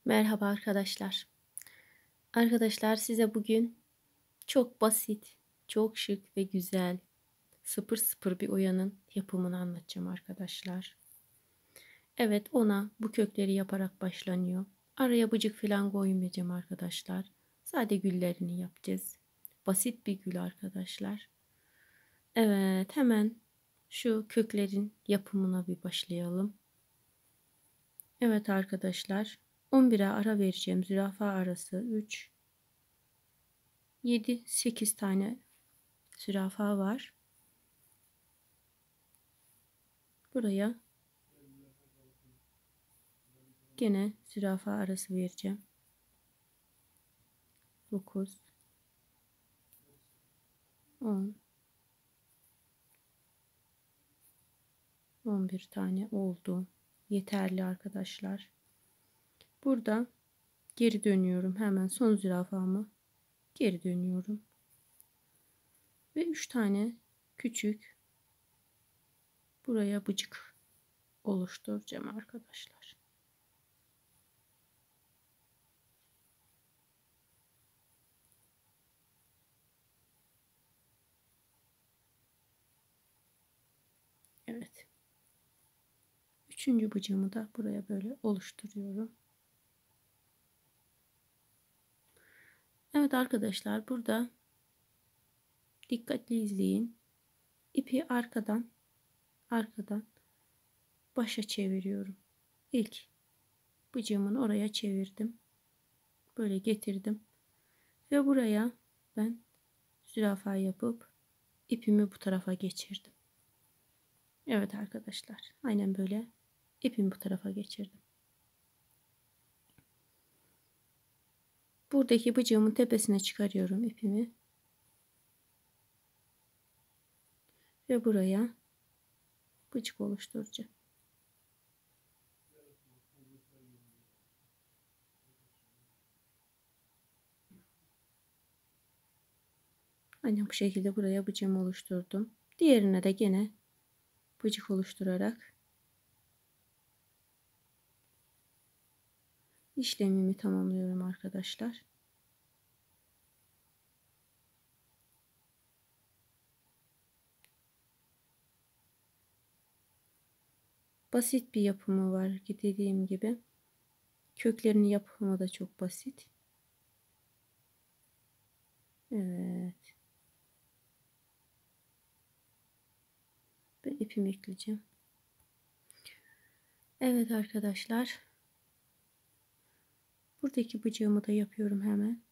Merhaba arkadaşlar. Arkadaşlar size bugün çok basit, çok şık ve güzel sıfır sıfır bir oyanın yapımını anlatacağım arkadaşlar. Evet, ona bu kökleri yaparak başlanıyor. Araya bıcık falan koymayacağım arkadaşlar. Sade güllerini yapacağız. Basit bir gül arkadaşlar. Evet, hemen şu köklerin yapımına bir başlayalım. Evet arkadaşlar, 11'e ara vereceğim. Zürafa arası 3, 7-8 tane zürafa var. Buraya gene zürafa arası vereceğim. 9, 10, 11 tane oldu. Yeterli arkadaşlar. Burada geri dönüyorum. Hemen son zürafamı geri dönüyorum. Ve 3 tane küçük buraya bıcık oluşturacağım arkadaşlar. Evet. Üçüncü bıcığımı da buraya böyle oluşturuyorum. Evet arkadaşlar, burada dikkatli izleyin. İpi arkadan başa çeviriyorum. İlk bıcığımın oraya çevirdim. Böyle getirdim. Ve buraya ben zürafa yapıp ipimi bu tarafa geçirdim. Evet arkadaşlar, aynen böyle ipimi bu tarafa geçirdim. Buradaki bıcığımın tepesine çıkarıyorum ipimi. Ve buraya bıcık oluşturacağım. Aynen bu şekilde buraya bıcığımı oluşturdum. Diğerine de gene bıcık oluşturarak işlemimi tamamlıyorum arkadaşlar. Basit bir yapımı var dediğim gibi. Köklerini yapımı da çok basit. Evet. Ve ipimi ekleyeceğim. Evet arkadaşlar. Buradaki bıcığımı da yapıyorum hemen.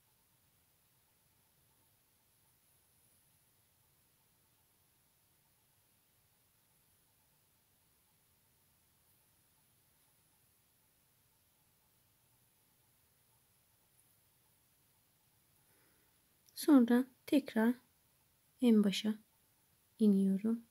Sonra tekrar en başa iniyorum.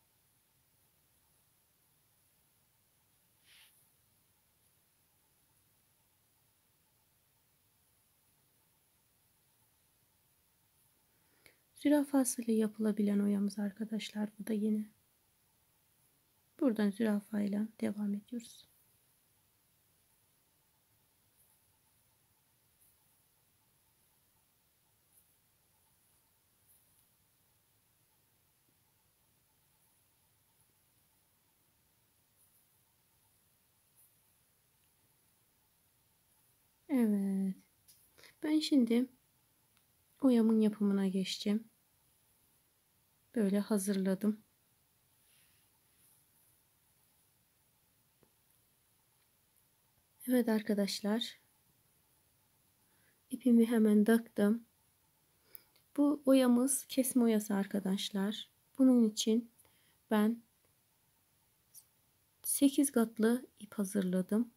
Zürafasıyla yapılabilen oyamız arkadaşlar. Bu da yine. Buradan zürafayla devam ediyoruz. Evet. Ben şimdi oyamın yapımına geçeceğim. Böyle hazırladım. Evet arkadaşlar. İpimi hemen taktım. Bu oyamız kesme oyası arkadaşlar. Bunun için ben 8 katlı ip hazırladım.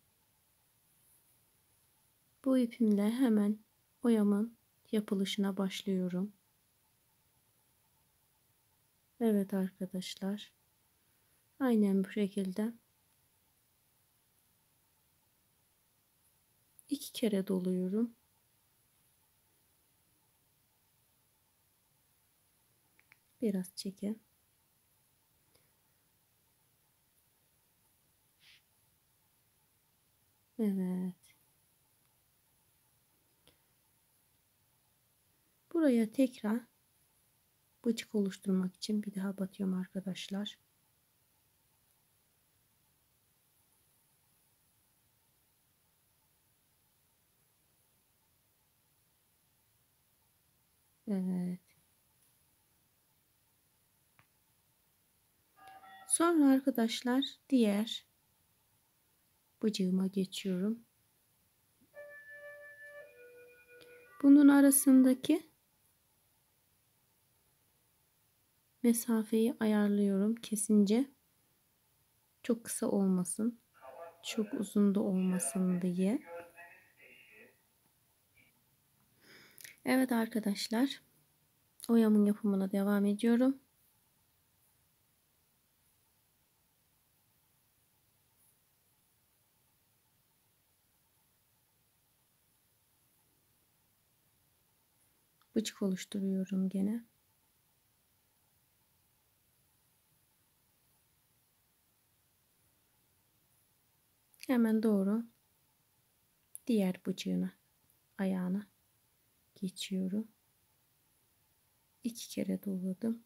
Bu ipimle hemen oyamın yapılışına başlıyorum. Evet arkadaşlar. Aynen bu şekilde 2 kere doluyorum. Biraz çekin. Evet. Buraya tekrar bıçık oluşturmak için bir daha batıyorum arkadaşlar. Evet. Sonra arkadaşlar diğer bıcığıma geçiyorum. Bunun arasındaki mesafeyi ayarlıyorum kesince. Çok kısa olmasın, çok uzun da olmasın diye. Evet arkadaşlar, oyamın yapımına devam ediyorum. Bıçık oluşturuyorum gene. Hemen doğru diğer bıcığına, ayağına geçiyorum. 2 kere doladım.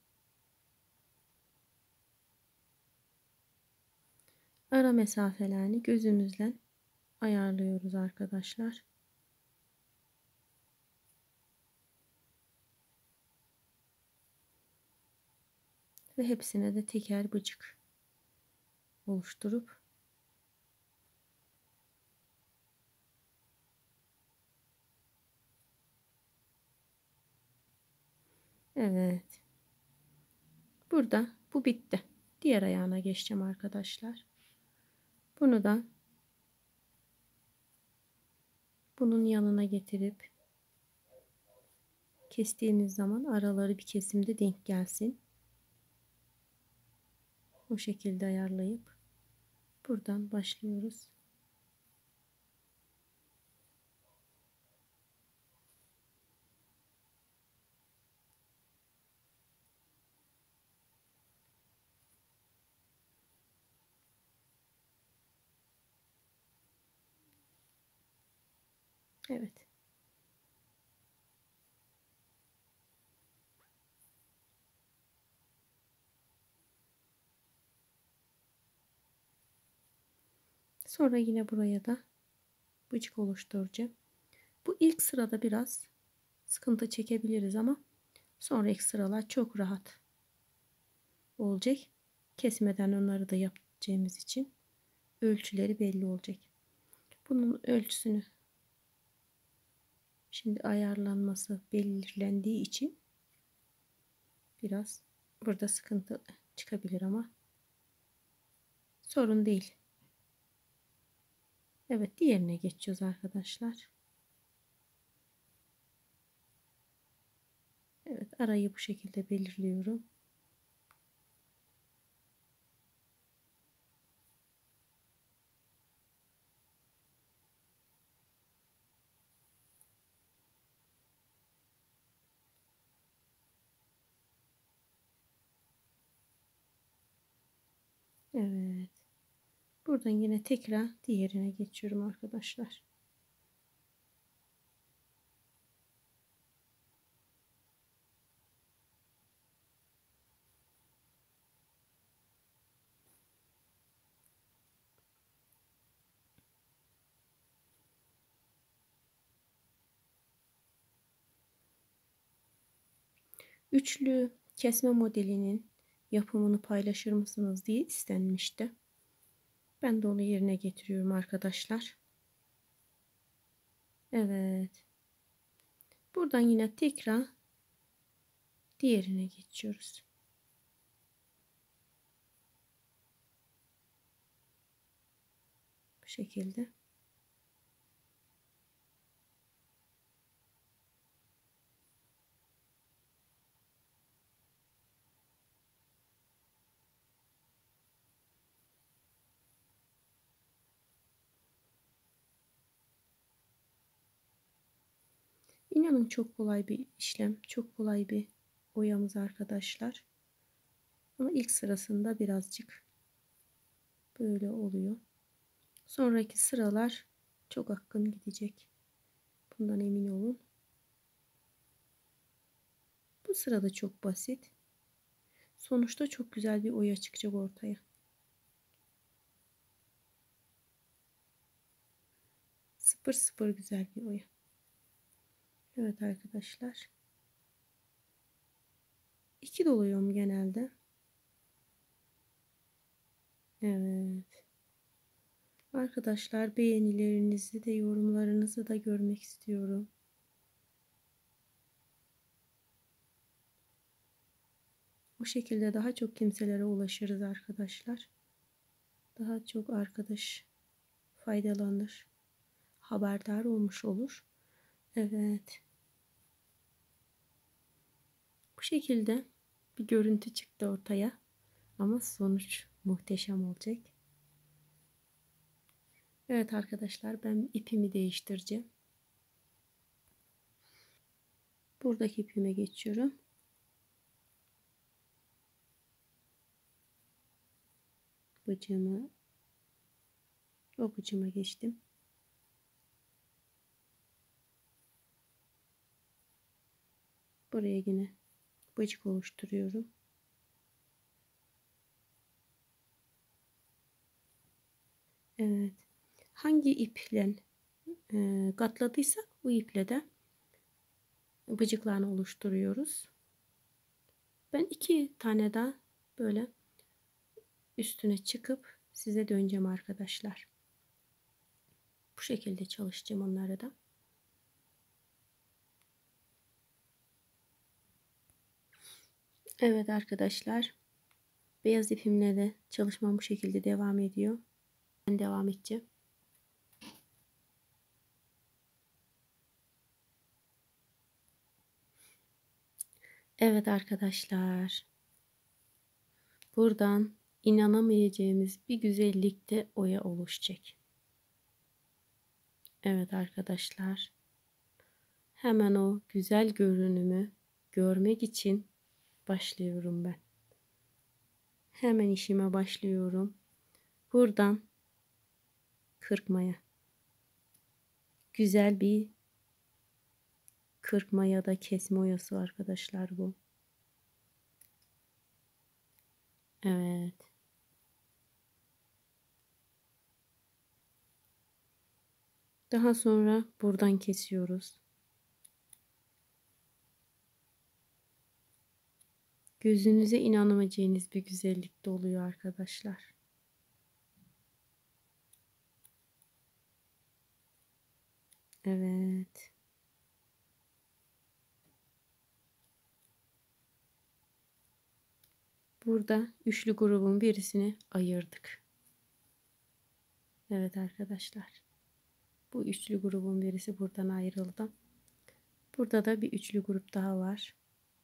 Ara mesafelerini gözümüzle ayarlıyoruz arkadaşlar. Ve hepsine de teker bıcık oluşturup evet. Burada bu bitti. Diğer ayağına geçeceğim arkadaşlar. Bunu da bunun yanına getirip kestiğimiz zaman araları bir kesimde denk gelsin. O şekilde ayarlayıp buradan başlıyoruz. Evet. Sonra yine buraya da bıçık oluşturacağım. Bu ilk sırada biraz sıkıntı çekebiliriz ama sonraki sıralar çok rahat olacak. Kesmeden onları da yapacağımız için ölçüleri belli olacak. Bunun ölçüsünü şimdi ayarlanması belirlendiği için biraz burada sıkıntı çıkabilir ama sorun değil. Evet, diğerine geçiyoruz arkadaşlar. Evet, arayı bu şekilde belirliyorum. Evet. Buradan yine tekrar diğerine geçiyorum arkadaşlar. Üçlü kesme modelinin yapımını paylaşır mısınız diye istenmişti. Ben de onu yerine getiriyorum arkadaşlar. Evet. Buradan yine tekrar diğerine geçiyoruz. Bu şekilde. İnanın çok kolay bir işlem, çok kolay bir oyamız arkadaşlar. Ama ilk sırasında birazcık böyle oluyor. Sonraki sıralar çok akın gidecek. Bundan emin olun. Bu sırada çok basit. Sonuçta çok güzel bir oya çıkacak ortaya. Sıfır sıfır güzel bir oya. Evet arkadaşlar. 2 doluyorum genelde. Evet. Arkadaşlar beğenilerinizi de yorumlarınızı da görmek istiyorum. Bu şekilde daha çok kimselere ulaşırız arkadaşlar. Daha çok arkadaş faydalanır. Haberdar olmuş olur. Evet. Bu şekilde bir görüntü çıktı ortaya. Ama sonuç muhteşem olacak. Evet arkadaşlar, ben ipimi değiştireceğim. Buradaki ipime geçiyorum. Bıcımı o bıcıma geçtim. Buraya yine bıcık oluşturuyorum. Evet. Hangi iple katladıysak bu iple de bıcıklarını oluşturuyoruz. Ben 2 tane daha böyle üstüne çıkıp size döneceğim arkadaşlar. Bu şekilde çalışacağım onları da. Evet arkadaşlar. Beyaz ipimle de çalışmam bu şekilde devam ediyor. Ben devam edeceğim. Evet arkadaşlar. Buradan inanamayacağımız bir güzellikte oya oluşacak. Evet arkadaşlar. Hemen o güzel görünümü görmek için başlıyorum ben. Hemen işime başlıyorum. Buradan kırpmaya. Güzel bir kırpma ya da kesme oyası arkadaşlar bu. Evet. Daha sonra buradan kesiyoruz. Gözünüze inanamayacağınız bir güzellikte oluyor arkadaşlar. Evet. Burada üçlü grubun birisini ayırdık. Evet arkadaşlar. Bu üçlü grubun birisi buradan ayrıldı. Burada da bir üçlü grup daha var.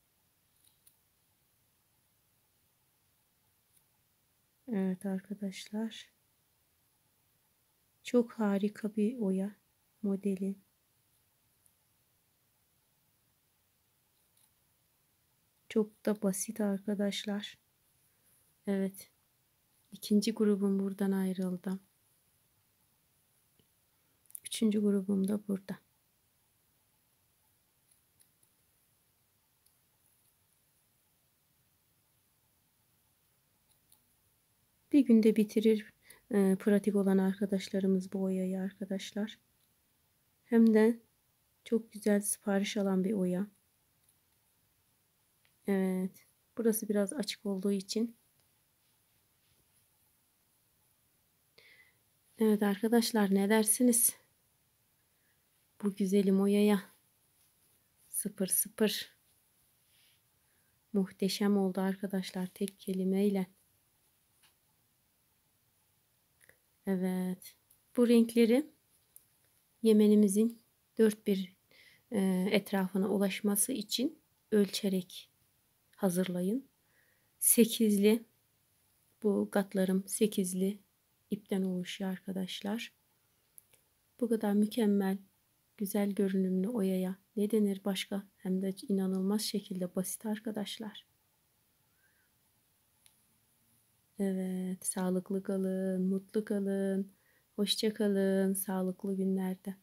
Evet arkadaşlar. Çok harika bir oya modeli. Çok da basit arkadaşlar. Evet. İkinci grubum buradan ayrıldı. Üçüncü grubum da burada. Bir günde bitirir pratik olan arkadaşlarımız bu oyayı arkadaşlar. Hem de çok güzel sipariş alan bir oya. Evet. Burası biraz açık olduğu için. Evet arkadaşlar, ne dersiniz? Bu güzelim oyaya. Sıfır sıfır. Muhteşem oldu arkadaşlar, tek kelimeyle. Evet. Bu renkleri yemenimizin dört bir etrafına ulaşması için ölçerek hazırlayın. Sekizli, bu katlarım sekizli ipten oluşuyor arkadaşlar. Bu kadar mükemmel, güzel görünümlü oyaya ne denir başka? Hem de inanılmaz şekilde basit arkadaşlar. Evet, sağlıklı kalın, mutlu kalın, hoşça kalın, sağlıklı günlerde.